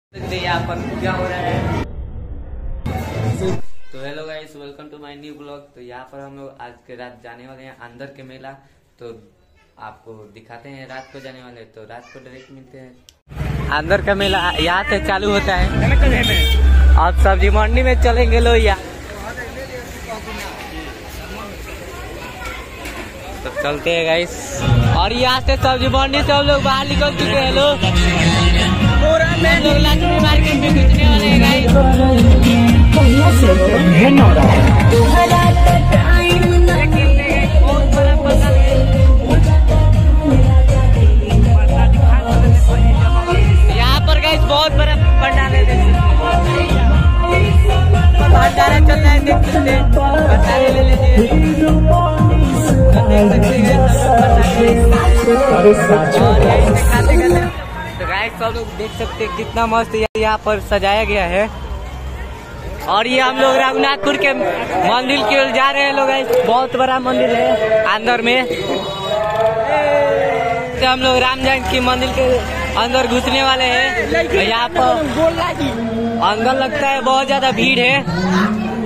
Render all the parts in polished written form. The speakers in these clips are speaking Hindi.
यहाँ पर क्या हो रहा है। तो hello guys, welcome to my new blog. तो यहाँ पर हम लोग आज के रात जाने वाले हैं अंदर के मेला। तो आपको दिखाते हैं रात को जाने वाले, तो रात को डायरेक्ट मिलते हैं। अंदर का मेला यहाँ से चालू होता है। आप सब्जी मंडी में चलेंगे लो यहाँ, तो चलते हैं गाइस। और यहाँ से सब्जी मंडी से हम लोग बाहर निकल चुके हैं लोग। लोग लक्ष्मी मार्केट में घुसने वाले हैं गाइस। यहाँ पर गाइस बहुत बड़ा पंडाल है, भंडारा चल रहा है, देख सकते हैं। भंडारे ले लीजिए, तो गाइस सब लोग देख सकते हैं कितना मस्त यहाँ पर सजाया गया है। और ये हम लोग रघुनाथपुर के मंदिर की ओर जा रहे हैं लोग। बहुत बड़ा मंदिर है अंदर में। तो हम लोग राम जानकी मंदिर के अंदर घुसने वाले हैं। तो यहाँ पर अंदर लगता है बहुत ज्यादा भीड़ है।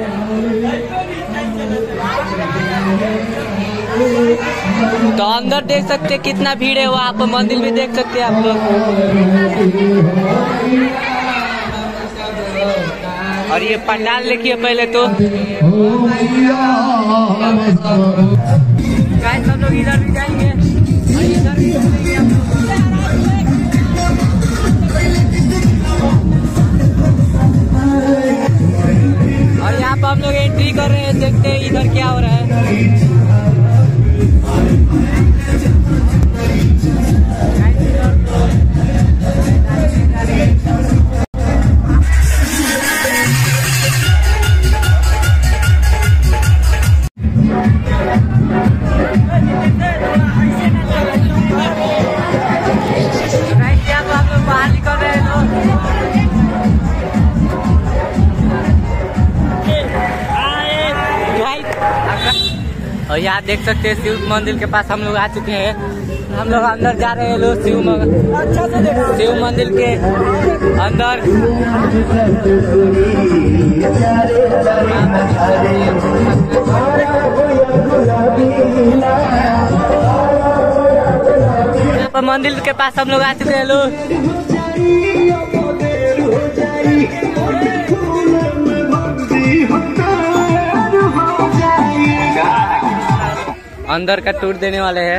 तो अंदर देख सकते हैं कितना भीड़ है, वहाँ पर मंदिर भी देख सकते हैं आप लोग। और ये पंडाल देखिए पहले तो। गाइस हम लोग इधर भी जाएंगे और इधर भी जाएंगे हम लोग। और यहाँ पर हम लोग एंट्री कर रहे हैं, देखते हैं इधर क्या हो रहा है। और यहाँ देख सकते हैं शिव मंदिर के पास हम लोग आ चुके हैं। हम लोग अंदर जा रहे हैं लोग शिव मंदिर के अंदर। यहाँ पर मंदिर के पास हम लोग आ चुके हैं लोग। अंदर का टूर देने वाले हैं।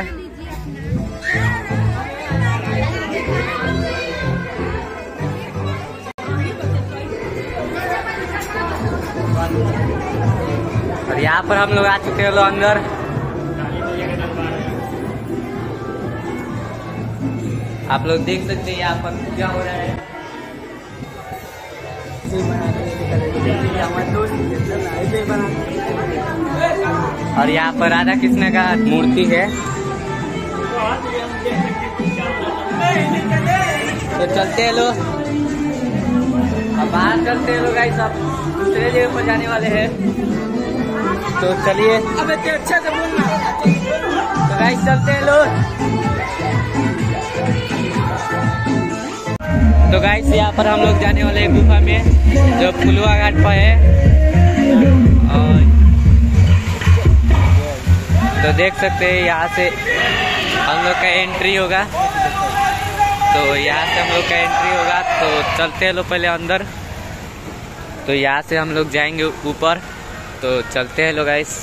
और यहाँ पर हम लोग आ चुके हैं लोग अंदर। आप लोग देख सकते हैं यहाँ पर क्या हो रहा है। और यहाँ पर राधा कृष्ण का मूर्ति है। तो चलते हैं लोग, अब बाहर चलते हैं लोग गाइस। अब दूसरे जगह पर जाने वाले हैं, तो चलिए। अब अच्छा से बोलना। तो गाइस चलते हैं लोग। तो गाइस यहाँ पर हम लोग जाने वाले हैं गुफा में, जो फुलवा घाट पर है। और तो देख सकते हैं यहाँ से हम लोग का एंट्री होगा। तो यहाँ से हम लोग का एंट्री होगा, तो चलते हैं लोग पहले अंदर। तो यहाँ से हम लोग जाएंगे ऊपर, तो चलते हैं लोग गाइस।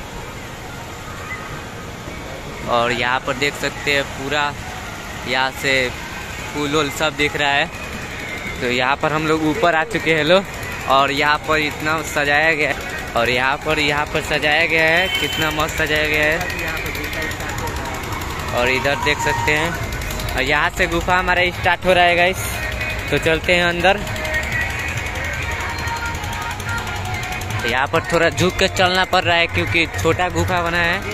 और यहाँ पर देख सकते हैं पूरा यहाँ से फूल वूल सब दिख रहा है। तो यहाँ पर हम लोग ऊपर आ चुके हैं लोग। और यहाँ पर इतना सजाया गया है, और यहाँ पर सजाया गया है, कितना मस्त सजाया गया है। और इधर देख सकते हैं, और यहाँ से गुफा हमारा स्टार्ट हो रहा है गाइस। तो चलते हैं अंदर। तो यहाँ पर थोड़ा झुक के चलना पड़ रहा है क्योंकि छोटा गुफा बना है।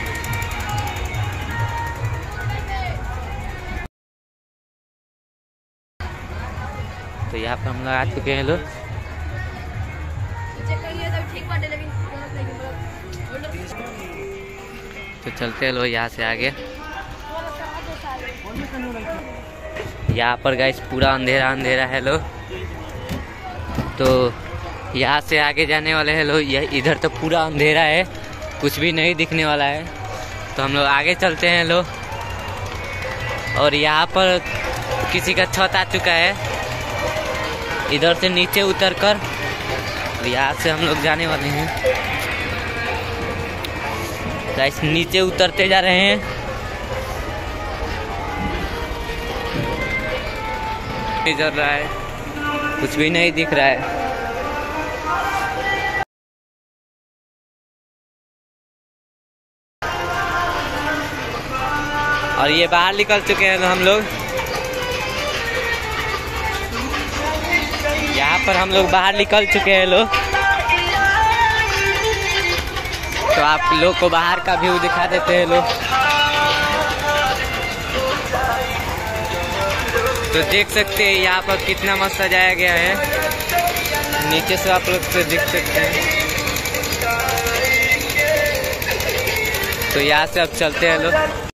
तो यहाँ पर हम लोग आ चुके हैं लोग। तो चलते हैं लोग यहाँ से आगे। यहाँ पर गाइस पूरा अंधेरा अंधेरा है लोग। तो यहाँ से आगे जाने वाले हैं लोग। यह इधर तो पूरा अंधेरा है, कुछ भी नहीं दिखने वाला है। तो हम लोग आगे चलते हैं लोग। और यहाँ पर किसी का छत आ चुका है, इधर से नीचे उतरकर यहाँ से हम लोग जाने वाले हैं। गाइस नीचे उतरते जा रहे हैं। नहीं चल रहा है, कुछ भी नहीं दिख रहा है। और ये बाहर निकल चुके हैं हम लोग। यहाँ पर हम लोग बाहर निकल चुके हैं लोग। तो आप लोग को बाहर का व्यू दिखा देते हैं लोग। तो देख सकते हैं यहाँ पर कितना मस्त सजाया गया है। नीचे से आप लोग तो देख सकते हैं। तो यहाँ से अब चलते हैं लोग।